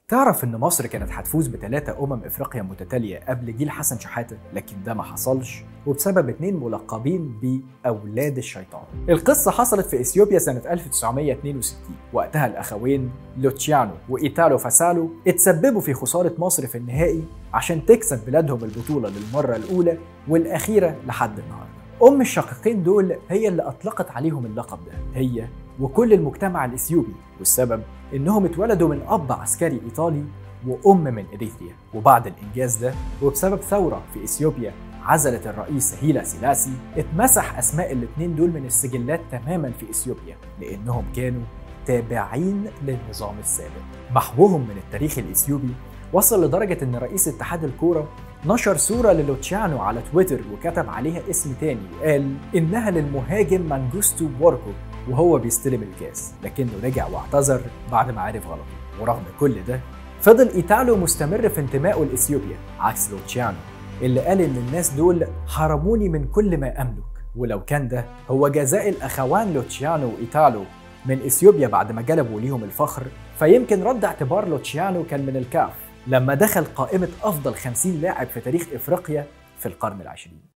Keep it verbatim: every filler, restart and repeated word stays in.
تعرف إن مصر كانت هتفوز بثلاثة أمم إفريقيا متتالية قبل جيل حسن شحاتة، لكن ده ما حصلش وبسبب اتنين ملقبين بأولاد الشيطان. القصة حصلت في إثيوبيا سنة ألف وتسعمية اتنين وستين، وقتها الأخوين لوتشيانو وإيتالو فاسالو اتسببوا في خسارة مصر في النهائي عشان تكسب بلادهم البطولة للمرة الأولى والأخيرة لحد النهاردة. أم الشقيقين دول هي اللي أطلقت عليهم اللقب ده، هي وكل المجتمع الإثيوبي، والسبب إنهم اتولدوا من أب عسكري إيطالي وأم من إريتريا. وبعد الإنجاز ده وبسبب ثورة في إثيوبيا عزلت الرئيس هيلا سيلاسي، اتمسح أسماء الاتنين دول من السجلات تماما في إثيوبيا لأنهم كانوا تابعين للنظام السابق. محوهم من التاريخ الإثيوبي وصل لدرجة إن رئيس اتحاد الكورة نشر صورة للوتشيانو على تويتر وكتب عليها اسم تاني وقال إنها للمهاجم مانجوستو بوركو وهو بيستلم الكاس، لكنه رجع واعتذر بعد ما عرف غلطه. ورغم كل ده فضل إيتالو مستمر في انتمائه لإثيوبيا عكس لوتشيانو اللي قال إن الناس دول حرموني من كل ما أملك. ولو كان ده هو جزاء الأخوان لوتشيانو وإيتالو من إثيوبيا بعد ما جلبوا ليهم الفخر، فيمكن رد اعتبار لوتشيانو كان من الكاف لما دخل قائمة أفضل خمسين لاعب في تاريخ إفريقيا في القرن العشرين.